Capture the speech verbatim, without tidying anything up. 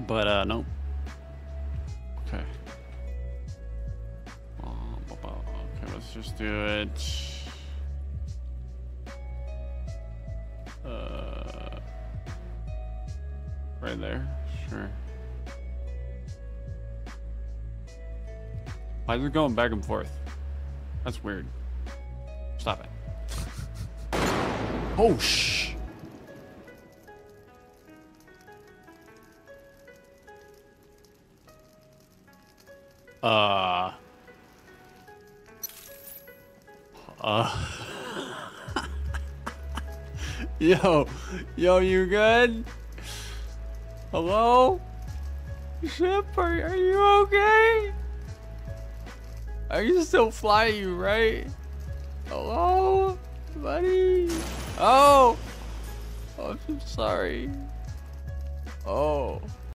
But uh, no. Okay. Um, okay, let's just do it. Uh, right there. Sure. Why is it going back and forth? That's weird. Stop it. Oh, shh. Uh. Uh. Yo. Yo, you good? Hello? Ship, are, are you okay? Are you still flying, right? Hello? Buddy? Oh! Oh, I'm sorry. Oh.